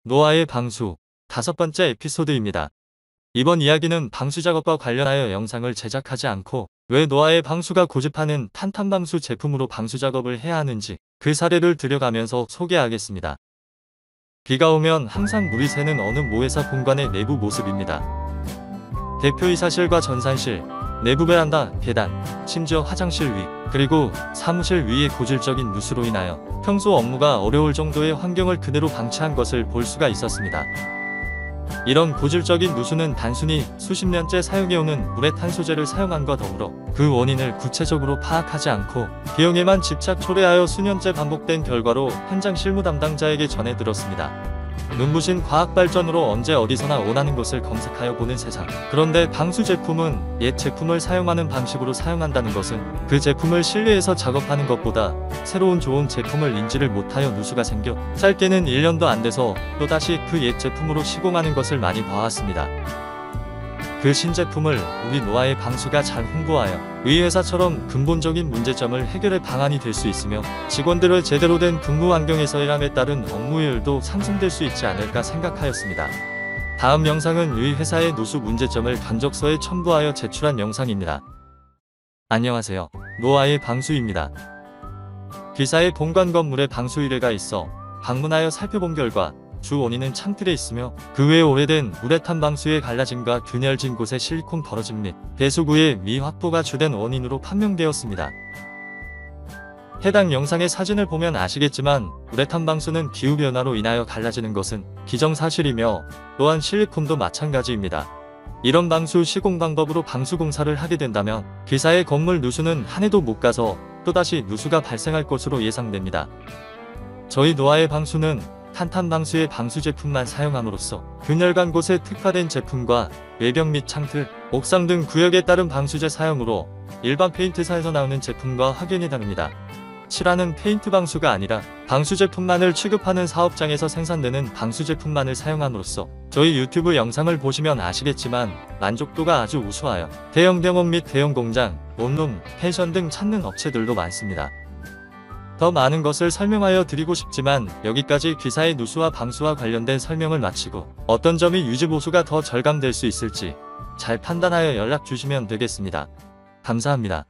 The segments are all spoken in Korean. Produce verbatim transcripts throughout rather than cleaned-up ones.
노아의 방수 다섯 번째 에피소드입니다. 이번 이야기는 방수 작업과 관련하여 영상을 제작하지 않고 왜 노아의 방수가 고집하는 탄탄방수 제품으로 방수 작업을 해야 하는지 그 사례를 들여가면서 소개하겠습니다. 비가 오면 항상 물이 새는 어느 모회사 공간의 내부 모습입니다. 대표이사실과 전산실, 내부 베란다, 계단, 심지어 화장실 위, 그리고 사무실 위의 고질적인 누수로 인하여 평소 업무가 어려울 정도의 환경을 그대로 방치한 것을 볼 수가 있었습니다. 이런 고질적인 누수는 단순히 수십 년째 사용해오는 우레탄소재를 사용함과 더불어 그 원인을 구체적으로 파악하지 않고 비용에만 집착 초래하여 수년째 반복된 결과로 현장 실무 담당자에게 전해 들었습니다. 눈부신 과학발전으로 언제 어디서나 원하는 것을 검색하여 보는 세상. 그런데 방수 제품은 옛 제품을 사용하는 방식으로 사용한다는 것은 그 제품을 신뢰해서 작업하는 것보다 새로운 좋은 제품을 인지를 못하여 누수가 생겨 짧게는 일 년도 안 돼서 또다시 그 옛 제품으로 시공하는 것을 많이 봐왔습니다. 그 신제품을 우리 노아의 방수가 잘 홍보하여 위 회사처럼 근본적인 문제점을 해결할 방안이 될 수 있으며 직원들을 제대로 된 근무 환경에서 일함에 따른 업무효율도 상승될 수 있지 않을까 생각하였습니다. 다음 영상은 위 회사의 누수 문제점을 견적서에 첨부하여 제출한 영상입니다. 안녕하세요. 노아의 방수입니다. 기사의 본관 건물에 방수 의뢰가 있어 방문하여 살펴본 결과 주 원인은 창틀에 있으며 그 외에 오래된 우레탄 방수의 갈라짐과 균열진 곳의 실리콘 벌어짐 및 배수구의 미확보가 주된 원인으로 판명되었습니다. 해당 영상의 사진을 보면 아시겠지만 우레탄 방수는 기후변화로 인하여 갈라지는 것은 기정사실이며 또한 실리콘도 마찬가지입니다. 이런 방수 시공 방법으로 방수 공사를 하게 된다면 기사의 건물 누수는 한 해도 못 가서 또다시 누수가 발생할 것으로 예상됩니다. 저희 노아의 방수는 탄탄방수의 방수 제품만 사용함으로써 균열간 곳에 특화된 제품과 외벽 및 창틀, 옥상 등 구역에 따른 방수제 사용으로 일반 페인트사에서 나오는 제품과 확연히 다릅니다. 칠하는 페인트 방수가 아니라 방수 제품만을 취급하는 사업장에서 생산되는 방수 제품만을 사용함으로써 저희 유튜브 영상을 보시면 아시겠지만 만족도가 아주 우수하여 대형 병원 및 대형 공장, 원룸, 펜션 등 찾는 업체들도 많습니다. 더 많은 것을 설명하여 드리고 싶지만 여기까지 기사의 누수와 방수와 관련된 설명을 마치고 어떤 점이 유지보수가 더 절감될 수 있을지 잘 판단하여 연락 주시면 되겠습니다. 감사합니다.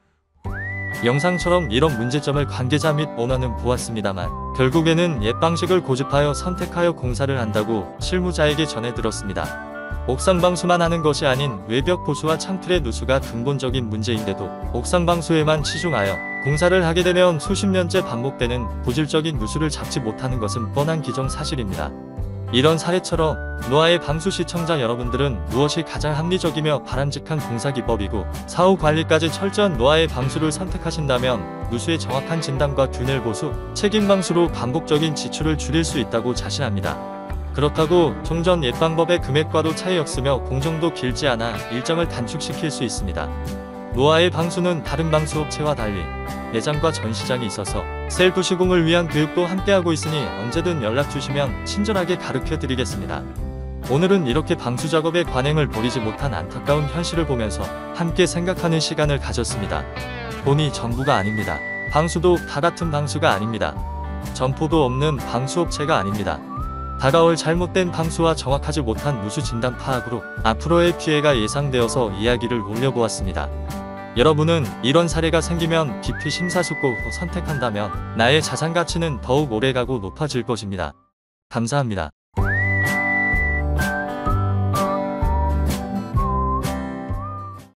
영상처럼 이런 문제점을 관계자 및 오너는 보았습니다만 결국에는 옛 방식을 고집하여 선택하여 공사를 한다고 실무자에게 전해 들었습니다. 옥상 방수만 하는 것이 아닌 외벽 보수와 창틀의 누수가 근본적인 문제인데도 옥상 방수에만 치중하여 공사를 하게 되면 수십 년째 반복되는 고질적인 누수를 잡지 못하는 것은 뻔한 기정사실입니다. 이런 사례처럼 노아의 방수 시청자 여러분들은 무엇이 가장 합리적이며 바람직한 공사기법이고 사후 관리까지 철저한 노아의 방수를 선택하신다면 누수의 정확한 진단과 균열 보수, 책임 방수로 반복적인 지출을 줄일 수 있다고 자신합니다. 그렇다고 종전 옛 방법의 금액과도 차이 없으며 공정도 길지 않아 일정을 단축시킬 수 있습니다. 노아의 방수는 다른 방수업체와 달리 매장과 전시장이 있어서 셀프 시공을 위한 교육도 함께하고 있으니 언제든 연락 주시면 친절하게 가르쳐 드리겠습니다. 오늘은 이렇게 방수 작업의 관행을 버리지 못한 안타까운 현실을 보면서 함께 생각하는 시간을 가졌습니다. 돈이 전부가 아닙니다. 방수도 다 같은 방수가 아닙니다. 점포도 없는 방수업체가 아닙니다. 다가올 잘못된 방수와 정확하지 못한 누수 진단 파악으로 앞으로의 피해가 예상되어서 이야기를 올려보았습니다. 여러분은 이런 사례가 생기면 깊이 심사숙고 선택한다면 나의 자산 가치는 더욱 오래가고 높아질 것입니다. 감사합니다.